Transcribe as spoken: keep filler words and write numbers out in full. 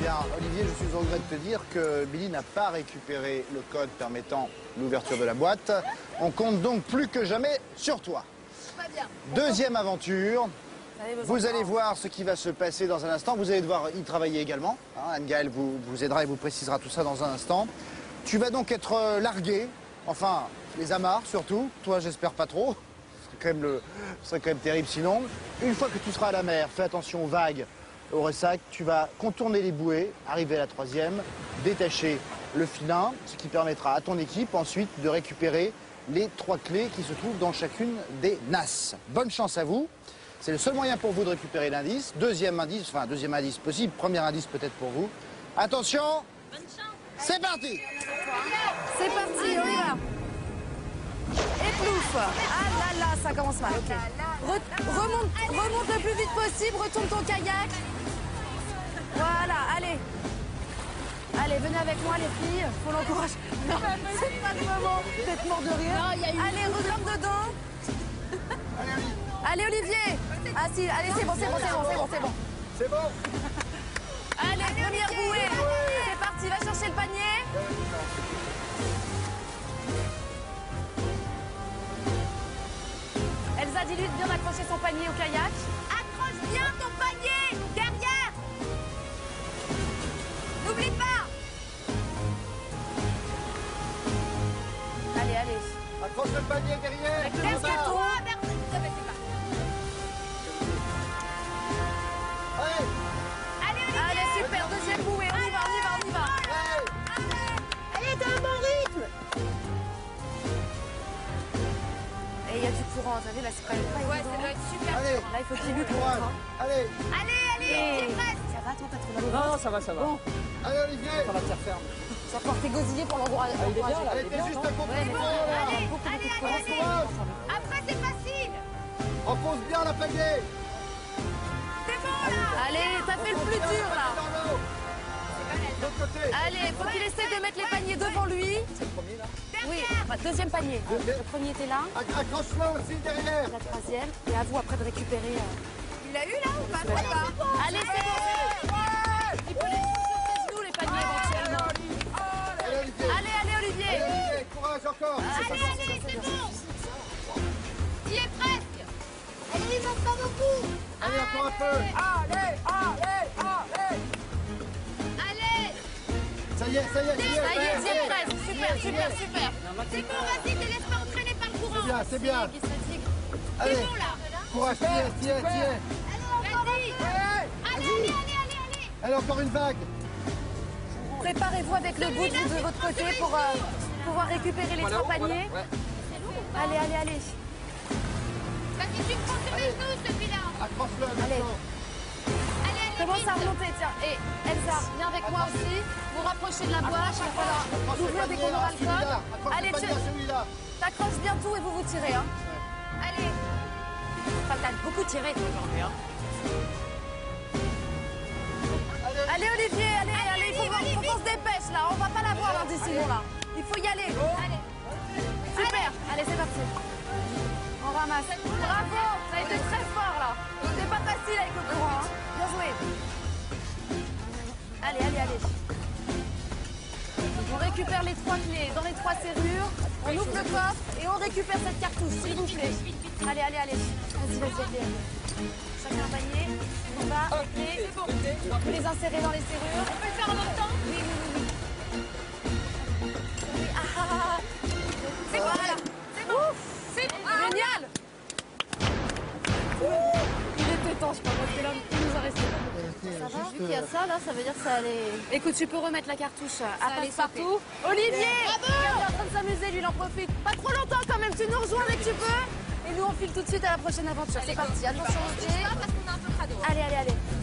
Bien, Olivier, je suis au regret de te dire que Billy n'a pas récupéré le code permettant l'ouverture de la boîte. On compte donc plus que jamais sur toi. Pas bien. Deuxième aventure. Vous allez voir ce qui va se passer dans un instant. Vous allez devoir y travailler également. Hein, Anne-Gaëlle vous, vous aidera et vous précisera tout ça dans un instant. Tu vas donc être euh, largué. Enfin, les amarres surtout. Toi, j'espère pas trop. Ce serait, quand même le... Ce serait quand même terrible sinon. Une fois que tu seras à la mer, fais attention aux vagues, au ressac. Tu vas contourner les bouées, arriver à la troisième, détacher le filin, ce qui permettra à ton équipe ensuite de récupérer les trois clés qui se trouvent dans chacune des nasses. Bonne chance à vous. C'est le seul moyen pour vous de récupérer l'indice. Deuxième indice, enfin deuxième indice possible, premier indice peut-être pour vous. Attention, c'est parti. C'est parti, on y va. Et plouf. Ah là là, ça commence mal, ok. Re- remonte, remonte le plus vite possible, retourne ton kayak. Voilà, allez. Allez, venez avec moi les filles, faut l'encourager. Non, c'est pas le moment, peut-être mort de rire. Non, y a eu... Allez, regrimpe dedans. Allez Olivier. Ah si, allez c'est bon, c'est bon, c'est bon, c'est bon, c'est bon. C'est bon. Allez, première bouée. C'est parti, va chercher le panier. Elsa, dis-lui de bien accrocher son panier au kayak. Accroche bien ton panier. Derrière. N'oublie pas. Allez, allez. Accroche le panier derrière. Qu'est-ce que toi? Allez. Allez, Olivier. Allez, super, deuxième bouée, on y va, on y va, on y va. Allez, t'as un bon rythme. Et il y a du courant, vous savez, là c'est quand même pas Ouais, évident. ça doit être super. Allez. Là, il faut qu'il lutte. Courage. Allez. Allez, allez, c'est presque. Ça va, toi, t'as trop mal. Non, non, ça va, ça va. Bon, Allez Olivier. Ça va te faire ferme. ça porte tes gosillés pour l'encourager. Ah, il est bien, là. Elle était juste à côté Ouais, du mais courant, bon, là. Allez, beaucoup, allez, beaucoup de allez, courage. allez. Après, c'est facile. Enfonce bien la pagaie. C'est bon, là. Allez, t'as fait le plus dur, là. Dans l'eau. De l'autre côté. Allez, faut qu'il essaie de mettre les paniers devant lui. C'est le premier, là. Oui, enfin, deuxième panier. Le premier était là, Accroche-le aussi derrière. la troisième. Et à vous après de récupérer. euh, Il a eu, là, ou pas? Je sais pas. Allez, c'est bon. Il peut les prendre sur tes genoux, les paniers, éventuellement. Allez Olivier. Allez, allez, Olivier. Allez Olivier, courage encore. Allez, allez, c'est bon. Il est presque. Allez, il manque pas beaucoup. Allez encore un peu. Allez, allez, allez. Allez. Ça y est, ça y est, ça y est. Ça y est, c'est presque. Super, super, super. C'est bon, vas-y, te laisse pas entraîner par le courant. C'est bien, c'est bien. Guy fatigue. Allez, C'est bon, là. courage, tiens, tiens, tiens. Vas-y. Allez, allez, allez, allez, allez. Allez, encore une vague. Préparez-vous avec le bout de votre côté pour euh, pouvoir récupérer les trois paniers. Allez, allez, allez. Vas-y, tu me prends sur les genoux, celui-là. Accroche-le Allez. maintenant. Allez, allez, Commence à vite. remonter, tiens. Et Elsa, viens avec moi aussi. Vous rapprochez de la boîte. Il va falloir Accroche le ouvrir dès panier qu'on aura à le celui-là. code. Accroche Allez, le panier tu à celui-là. t'accroches bien tout et vous vous tirez. Hein. Allez. Enfin, t'as beaucoup tiré toi aujourd'hui. Hein. Allez Olivier, allez, allez, allez, il faut, Olivier, faut qu'on se dépêche là. On va pas l'avoir l'indice sinon là. Il faut y aller. Allez. Super. Allez, c'est parti. On ramasse. Bravo, ça a été très fort là. C'est pas facile avec le courant. Hein. Bien joué. Allez, allez, allez. On récupère les trois clés dans les trois serrures. On ouvre le coffre et on récupère cette cartouche, s'il vous plaît. Allez, allez, allez. Vas-y, vas-y, allez. Chacun un panier. On va, les clés. Vous les insérer dans les serrures. On peut le faire en même temps? Oui, oui, oui, oui. Oui, ah, ah, ah. C'est bon, Voilà. là. C'est bon. C'est bon. Ah, Génial. Il était temps, je crois, parce que là, il nous a resté. Ça va? Vu qu'il y a ça, là, ça veut dire que ça allait... Écoute, tu peux remettre la cartouche à allait passe-partout. Olivier! Il est en train de s'amuser, lui, il en profite. Pas trop longtemps, quand même, tu nous rejoins dès que tu peux. Et nous, on file tout de suite à la prochaine aventure. C'est parti, attention aux pieds. Parce qu'on a un peu crado. Allez, allez, allez.